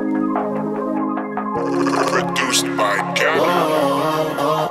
Produced by Gavin.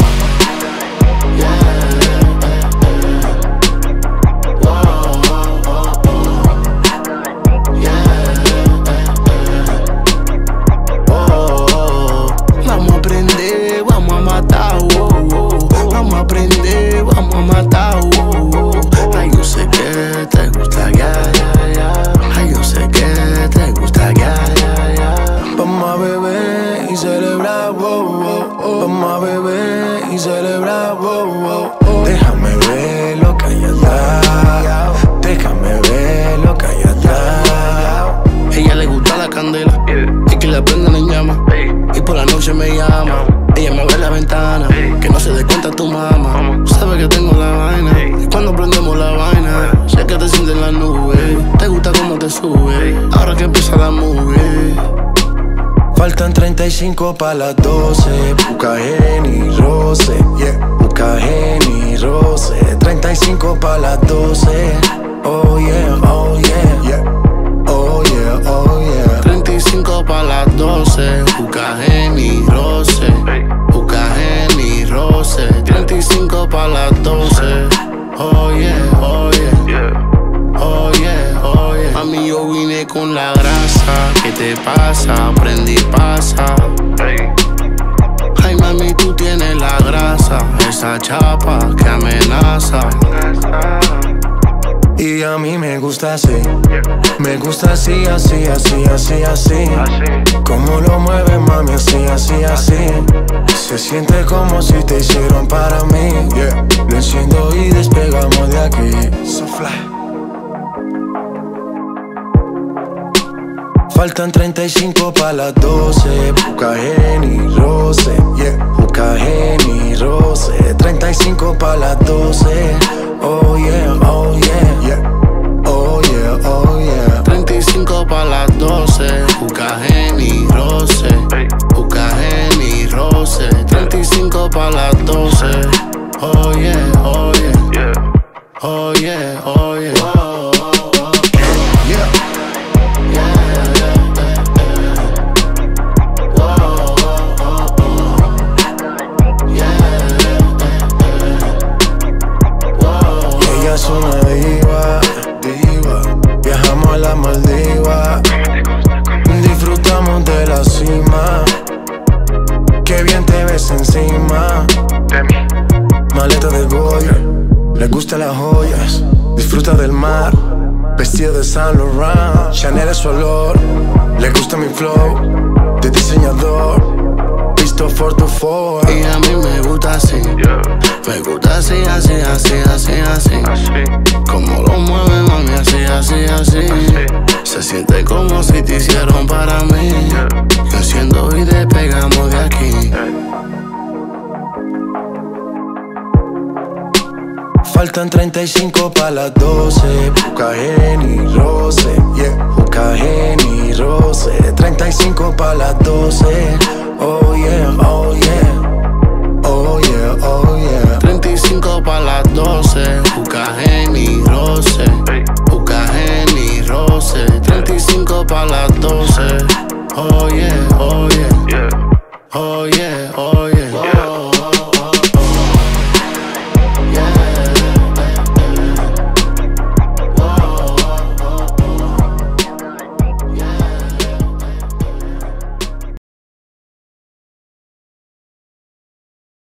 Vamos a aprender, vamos a matar, vamos a aprender, vamos a matar, Ay, yo sé que te gusta, Ay, yo sé que te gusta, Vamos a beber y celebrar, Vamos a beber y celebrar, Déjame ver lo que hay atrás, déjame ver lo que hay atrás. Ella le gusta la candela y que la prendan en llama. Y por la noche me llama, ella me abre la ventana, que no se dé cuenta tu mamá. Sabe que tengo la vaina, y cuando prendemos la vaina, sé que te sientes en la nube. Te gusta cómo te sube, ahora que empieza la movie. Faltan 35 pa' las 12, busca Jenny Rose, busca Jenny Rose. 35 pa' las 12, oh yeah, oh yeah, oh yeah, oh yeah. 35 pa' las 12, busca Jenny Rose, busca Jenny Rose. 35 pa' las 12, oh yeah, oh yeah. Oh yeah, oh yeah. Mami, yo vine con la grasa. ¿Qué te pasa? Prende y pasa. Ay, mami, tú tienes la grasa, esa chapa que amenaza. Y a mí me gusta así, me gusta así, así, así, así, así. Como lo mueves, mami, así, así, así. Se siente como si te hicieron para mí. Lo enciendo y despegamos de aquí. So fly. Faltan 35 pa' las 12, busca Jenny Rose, busca Jenny Rose. 35 pa' las 12, oh yeah, oh yeah, oh yeah, oh yeah. 35 pa' las 12, busca Jenny Rose, busca Jenny Rose. 35 pa' las 12, oh yeah, oh yeah, oh yeah, oh yeah. Es una diva, viajamos a la Maldiva, disfrutamos de la cima, qué bien te ves encima. Maleta de Goya, le gustan las joyas, disfruta del mar, vestido de Saint Laurent, Chanel es su olor, le gusta mi flow de diseñador. For to for. Y a mí me gusta así, me gusta así, así, así, así, así. Como lo mueve, mami, así, así, así. Se siente como si te hicieron para mí. Yo enciendo y despegamos de aquí. Faltan 35 pa' las 12, busca Jenny Rose, busca Jenny Rose. 35 pa' las 12, oh yeah, oh yeah, oh yeah, oh yeah. 35 pa' las 12, busca Jenny Rose, busca Jenny Rose. 35 pa' las